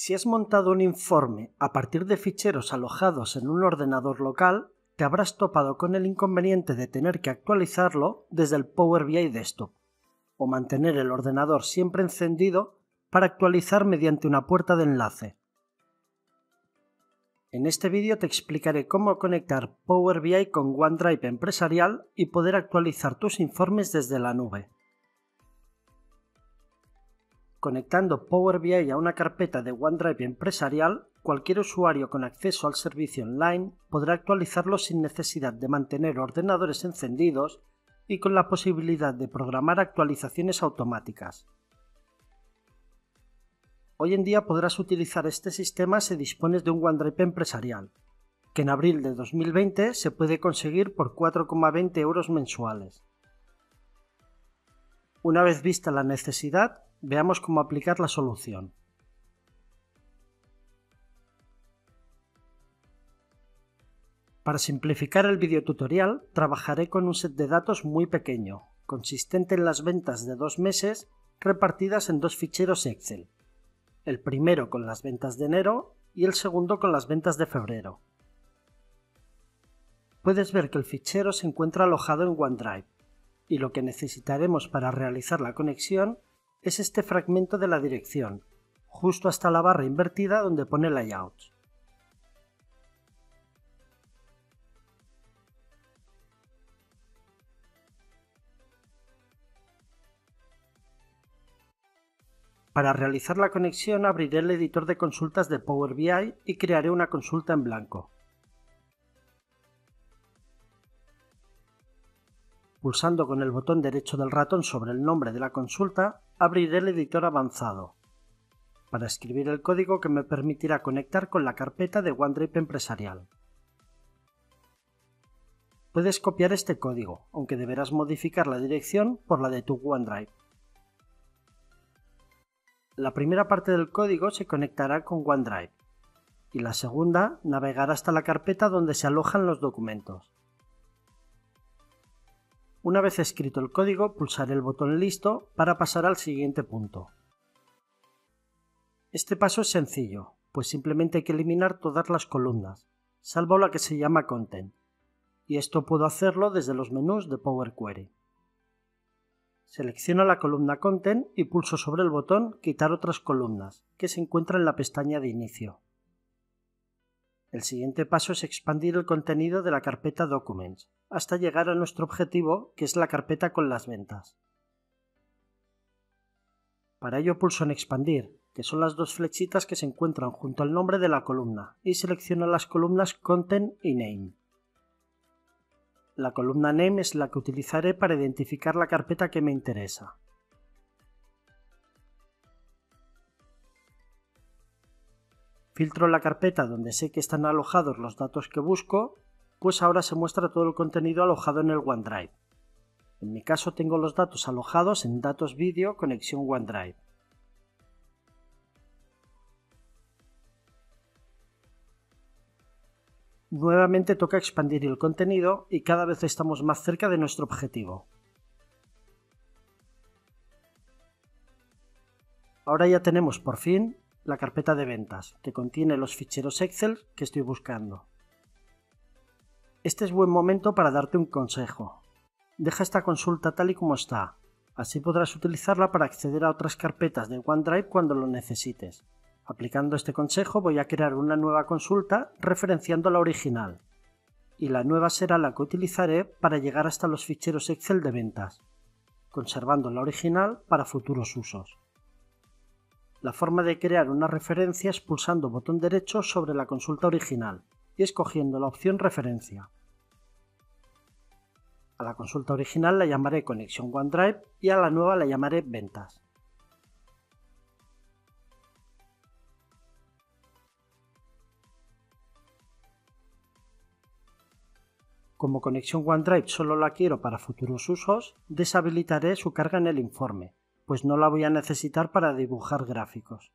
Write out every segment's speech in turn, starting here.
Si has montado un informe a partir de ficheros alojados en un ordenador local, te habrás topado con el inconveniente de tener que actualizarlo desde el Power BI Desktop, o mantener el ordenador siempre encendido para actualizar mediante una puerta de enlace. En este vídeo te explicaré cómo conectar Power BI con OneDrive empresarial y poder actualizar tus informes desde la nube. Conectando Power BI a una carpeta de OneDrive empresarial, cualquier usuario con acceso al servicio online podrá actualizarlo sin necesidad de mantener ordenadores encendidos y con la posibilidad de programar actualizaciones automáticas. Hoy en día podrás utilizar este sistema si dispones de un OneDrive empresarial, que en abril de 2020 se puede conseguir por 4,20 € mensuales. Una vez vista la necesidad, veamos cómo aplicar la solución. Para simplificar el videotutorial, trabajaré con un set de datos muy pequeño, consistente en las ventas de 2 meses repartidas en 2 ficheros Excel. El primero con las ventas de enero y el segundo con las ventas de febrero. Puedes ver que el fichero se encuentra alojado en OneDrive, y lo que necesitaremos para realizar la conexión es este fragmento de la dirección, justo hasta la barra invertida donde pone Layouts. Para realizar la conexión abriré el editor de consultas de Power BI y crearé una consulta en blanco. Pulsando con el botón derecho del ratón sobre el nombre de la consulta, abriré el editor avanzado, para escribir el código que me permitirá conectar con la carpeta de OneDrive empresarial. Puedes copiar este código, aunque deberás modificar la dirección por la de tu OneDrive. La primera parte del código se conectará con OneDrive, y la segunda navegará hasta la carpeta donde se alojan los documentos. Una vez escrito el código, pulsaré el botón Listo para pasar al siguiente punto. Este paso es sencillo, pues simplemente hay que eliminar todas las columnas, salvo la que se llama Content, y esto puedo hacerlo desde los menús de Power Query. Selecciono la columna Content y pulso sobre el botón Quitar otras columnas, que se encuentra en la pestaña de inicio. El siguiente paso es expandir el contenido de la carpeta Documents, hasta llegar a nuestro objetivo, que es la carpeta con las ventas. Para ello pulso en Expandir, que son las 2 flechitas que se encuentran junto al nombre de la columna, y selecciono las columnas Content y Name. La columna Name es la que utilizaré para identificar la carpeta que me interesa. Filtro la carpeta donde sé que están alojados los datos que busco, pues ahora se muestra todo el contenido alojado en el OneDrive. En mi caso tengo los datos alojados en Datos Vídeo Conexión OneDrive. Nuevamente toca expandir el contenido y cada vez estamos más cerca de nuestro objetivo. Ahora ya tenemos por fin la carpeta de ventas, que contiene los ficheros Excel que estoy buscando. Este es buen momento para darte un consejo. Deja esta consulta tal y como está, así podrás utilizarla para acceder a otras carpetas de OneDrive cuando lo necesites. Aplicando este consejo voy a crear una nueva consulta referenciando la original, y la nueva será la que utilizaré para llegar hasta los ficheros Excel de ventas, conservando la original para futuros usos. La forma de crear una referencia es pulsando botón derecho sobre la consulta original y escogiendo la opción Referencia. A la consulta original la llamaré Conexión OneDrive y a la nueva la llamaré Ventas. Como Conexión OneDrive solo la quiero para futuros usos, deshabilitaré su carga en el informe, pues no la voy a necesitar para dibujar gráficos.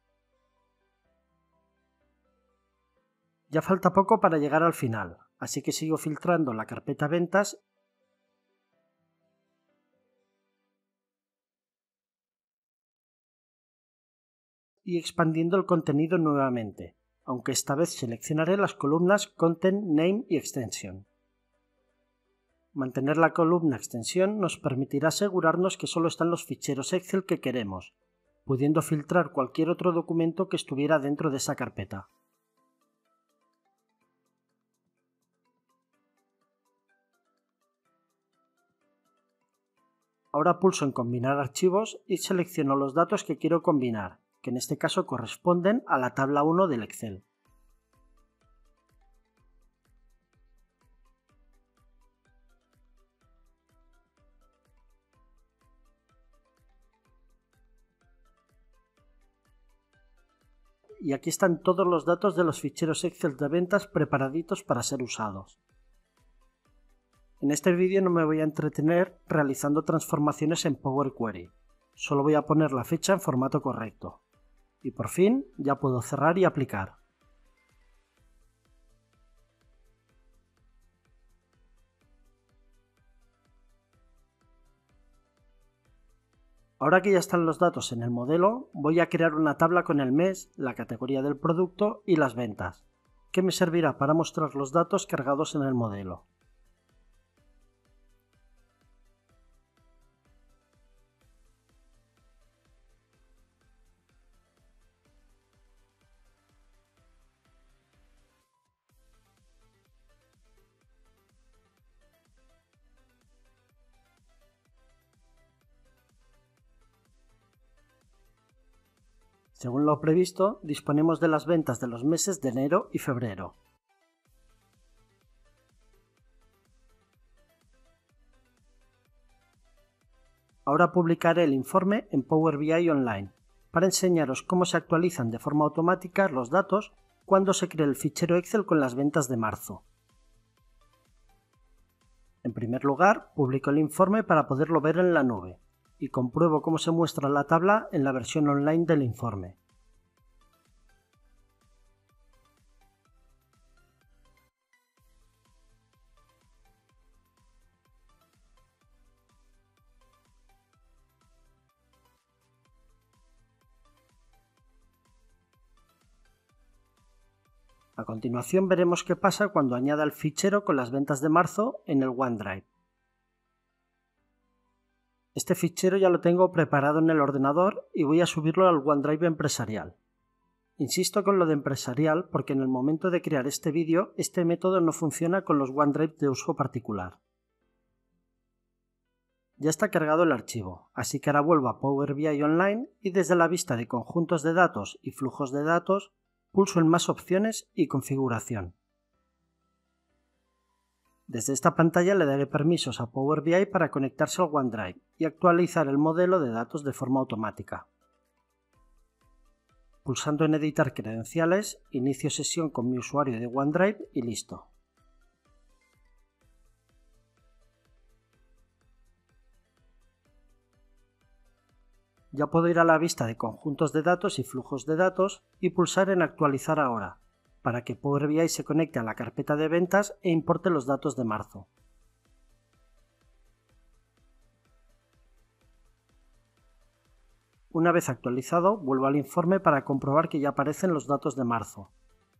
Ya falta poco para llegar al final, así que sigo filtrando la carpeta Ventas y expandiendo el contenido nuevamente, aunque esta vez seleccionaré las columnas Content, Name y Extension. Mantener la columna extensión nos permitirá asegurarnos que solo están los ficheros Excel que queremos, pudiendo filtrar cualquier otro documento que estuviera dentro de esa carpeta. Ahora pulso en Combinar archivos y selecciono los datos que quiero combinar, que en este caso corresponden a la tabla 1 del Excel. Y aquí están todos los datos de los ficheros Excel de ventas preparaditos para ser usados. En este vídeo no me voy a entretener realizando transformaciones en Power Query, solo voy a poner la fecha en formato correcto. Y por fin ya puedo cerrar y aplicar. Ahora que ya están los datos en el modelo, voy a crear una tabla con el mes, la categoría del producto y las ventas, que me servirá para mostrar los datos cargados en el modelo. Según lo previsto, disponemos de las ventas de los meses de enero y febrero. Ahora publicaré el informe en Power BI Online, para enseñaros cómo se actualizan de forma automática los datos cuando se cree el fichero Excel con las ventas de marzo. En primer lugar, publico el informe para poderlo ver en la nube, y compruebo cómo se muestra la tabla en la versión online del informe. A continuación veremos qué pasa cuando añada el fichero con las ventas de marzo en el OneDrive. Este fichero ya lo tengo preparado en el ordenador y voy a subirlo al OneDrive empresarial. Insisto con lo de empresarial porque en el momento de crear este vídeo este método no funciona con los OneDrive de uso particular. Ya está cargado el archivo, así que ahora vuelvo a Power BI Online y desde la vista de conjuntos de datos y flujos de datos pulso en Más opciones y Configuración. Desde esta pantalla le daré permisos a Power BI para conectarse al OneDrive y actualizar el modelo de datos de forma automática. Pulsando en Editar credenciales, inicio sesión con mi usuario de OneDrive y listo. Ya puedo ir a la vista de conjuntos de datos y flujos de datos y pulsar en Actualizar ahora, para que Power BI se conecte a la carpeta de ventas e importe los datos de marzo. Una vez actualizado, vuelvo al informe para comprobar que ya aparecen los datos de marzo.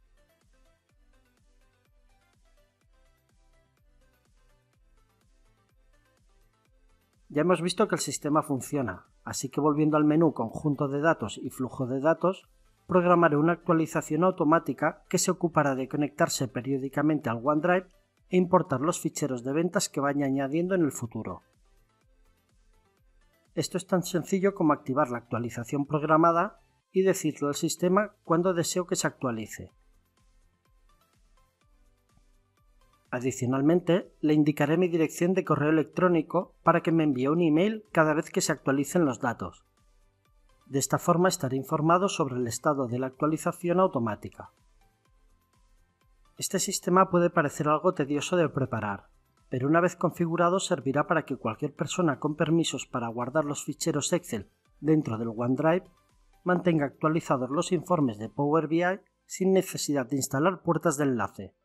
Ya hemos visto que el sistema funciona, así que volviendo al menú Conjunto de datos y Flujo de datos, programaré una actualización automática que se ocupará de conectarse periódicamente al OneDrive e importar los ficheros de ventas que vaya añadiendo en el futuro. Esto es tan sencillo como activar la actualización programada y decirle al sistema cuándo deseo que se actualice. Adicionalmente, le indicaré mi dirección de correo electrónico para que me envíe un email cada vez que se actualicen los datos. De esta forma estaré informado sobre el estado de la actualización automática. Este sistema puede parecer algo tedioso de preparar, pero una vez configurado servirá para que cualquier persona con permisos para guardar los ficheros Excel dentro del OneDrive mantenga actualizados los informes de Power BI sin necesidad de instalar puertas de enlace.